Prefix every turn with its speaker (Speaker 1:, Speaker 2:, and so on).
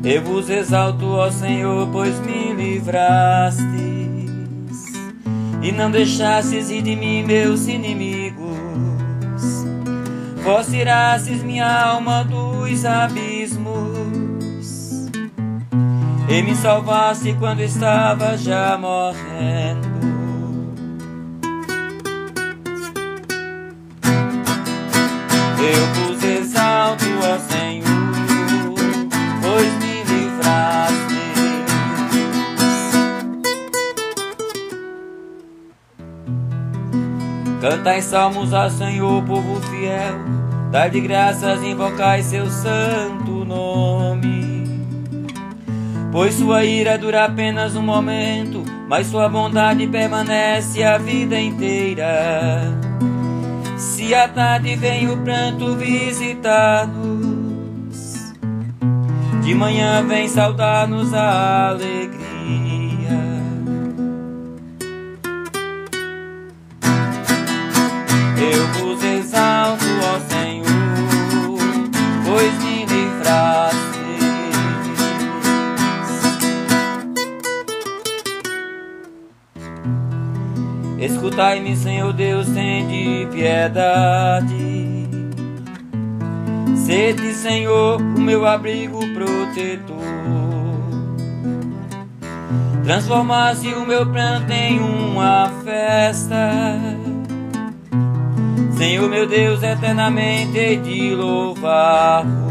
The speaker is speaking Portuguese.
Speaker 1: Eu vos exalto, ó Senhor, pois me livrastes e não deixastes ir de mim meus inimigos. Vós tirastes minha alma dos abismos e me salvaste quando estava já morrendo. Eu vos exalto, ó Senhor, pois me livrastes. Cantai salmos ao Senhor, povo fiel, dai de graças, invocai seu santo nome. Pois sua ira dura apenas um momento, mas sua bondade permanece a vida inteira. Se à tarde vem o pranto visitar-nos, de manhã vem saudar-nos a alegria. Eu vos exalto, ó Senhor, pois me livrastes. Escutai-me, Senhor Deus, tende piedade. Sede, Senhor, o meu abrigo protetor. Transformaste o meu pranto em uma festa. Senhor meu Deus, eternamente hei de louvar.